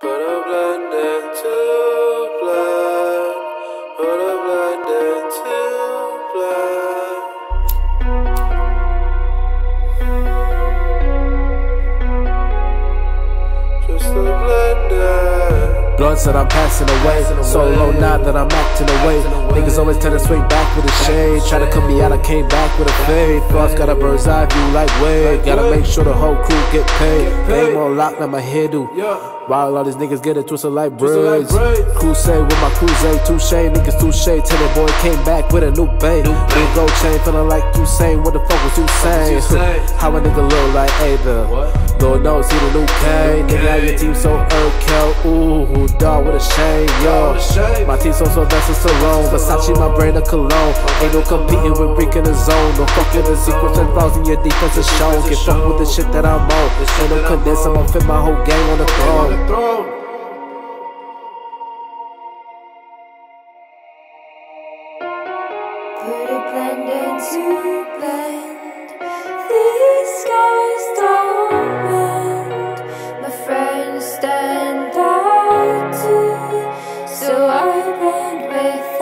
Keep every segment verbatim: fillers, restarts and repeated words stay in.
Put a blend into black. Put a blend into black. Just a blender. Blunts that I'm passing away, so low now that I'm acting away. Niggas always tend to swing back with a shade. Try to cut me out, I came back with a fade. Frost got a bird's eye view like Wade. Gotta make sure the whole crew get paid. Fame on lock, now my hairdo. While all these niggas get it twisted like braids. Crusade with my crusade, touche, niggas touche. Tell that boy came back with a new bait. New gold chain, feeling like Usain. What the fuck was you saying? How a nigga look like Ada? Lord knows he the new K. Nigga, how your team so Urkel? Ooh, dog, what a shame, yo. My team so Sylvester Stallone. Versace, my brain a cologne. Ain't no competing with Rick in the zone. No fucking the secrets and flaws in your defense is shown. Get fucked with the shit that I'm on. Ain't no condense, I'ma fit my whole gang on the throne. Put a blend into blend. These skies don't bend. My friends stand out too, so I blend with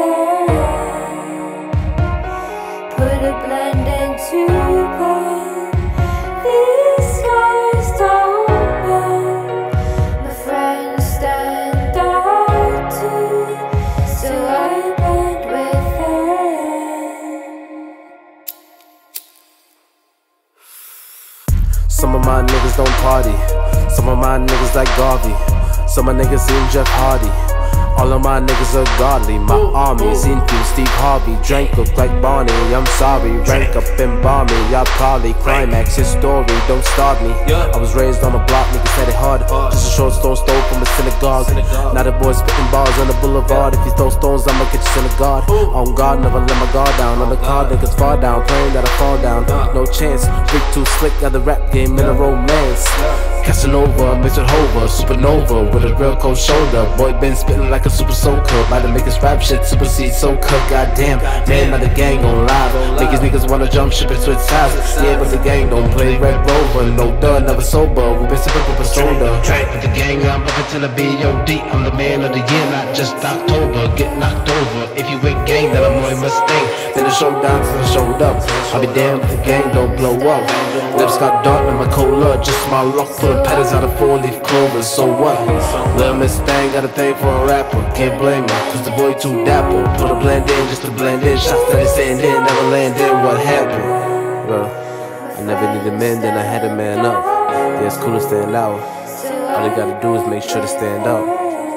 them. Put a blend into blend. These skies don't bend. My friends stand out too, so I blend with them. Some of my niggas don't party. Some of my niggas like Garvey. Some of my niggas seen Jeff Hardy. All of my niggas are godly. My army seen through Steve Harvey. Drank look like Barney. I'm sorry. Rank up and bar me. Y'all probably climax his story. Don't start me. I was raised on a block. Niggas had it hard. Just a short stone stole from a synagogue. Now the boys spitting bars on the boulevard. If you throw stones, I'ma get you synagogue. On guard, never let my guard down. On the car, niggas far down. Praying that I fall down. No chance. Rick too slick. Got the rap game in a romance. Casanova, Mister Hova, supernova with a real cold shoulder. Boy been spitting like a super soaker. About to make his rap shit supersede soaker. Goddamn, man, not the gang on live. Make these niggas wanna jump ship and switch sides. Yeah, but the gang don't play Red Rover. No duh, never sober. We been sipping with a soda. Track with the gang, I'm up until the B O D. I'm the man of the year, not just October. Get knocked over. If you with gang, then I'm on mistake. Then the showdown till I showed up. I'll be damned if the gang don't blow up. Lips got dark in my cola, just my luck. Pulling petals out of four-leaf clover, so what? Little Miss Thang got a thing for a rapper. Can't blame me, cause the boy too dapper. Put a blend in just to blend in. Shots that he send in, never landed. What happened? Well, I never needed men, then I had a man up. Yeah, it's cool to stand out. All you gotta do is make sure to stand out.